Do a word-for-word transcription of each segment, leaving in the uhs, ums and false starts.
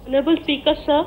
Honorable Speaker, sir,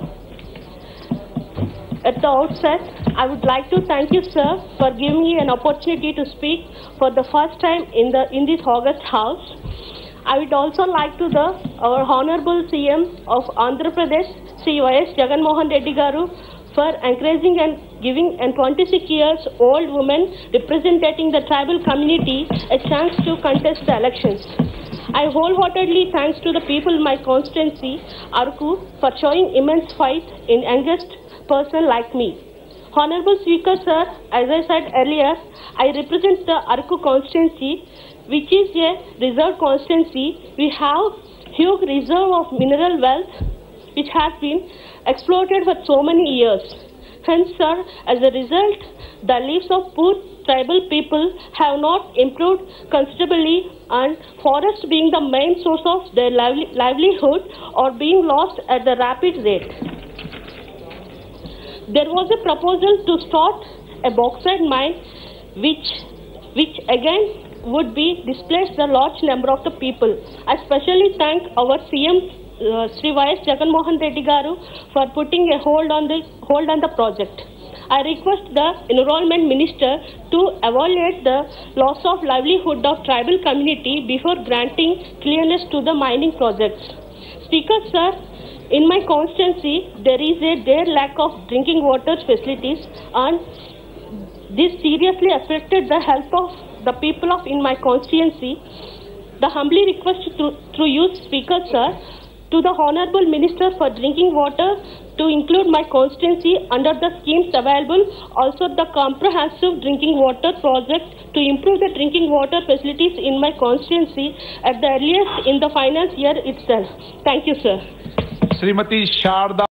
at the outset, I would like to thank you, sir, for giving me an opportunity to speak for the first time in the in this August House. I would also like to the our Honorable C M of Andhra Pradesh, Sri Ys Jagan Mohan Reddy garu, for encouraging and giving a twenty-six years old woman representing the tribal community a chance to contest the elections. I wholeheartedly thanks to the people in my constituency, Araku, for showing immense fight in youngest person like me. Honorable Speaker, sir, as I said earlier, I represent the Araku constituency, which is a reserve constituency. We have huge reserve of mineral wealth, which has been exploited for so many years. Hence, sir, as a result, the lives of poor tribal people have not improved considerably, and forests being the main source of their lively livelihood are being lost at a rapid rate. There was a proposal to start a bauxite mine, which, which again would be displaced a large number of the people. I especially thank our C M, uh, Sri Ys Jagan Mohan Reddy garu, for putting a hold on the hold on the project. I request the Environment Minister to evaluate the loss of livelihood of tribal community before granting clearness to the mining projects. Speaker, sir, in my constituency, there is a there lack of drinking water facilities, and this seriously affected the health of the people of in my constituency. The humbly request to, through you, Speaker, sir, to the Honorable Minister for Drinking Water to include my constituency under the schemes available, also the comprehensive drinking water project to improve the drinking water facilities in my constituency at the earliest in the finance year itself. Thank you, sir. Srimati Sharda.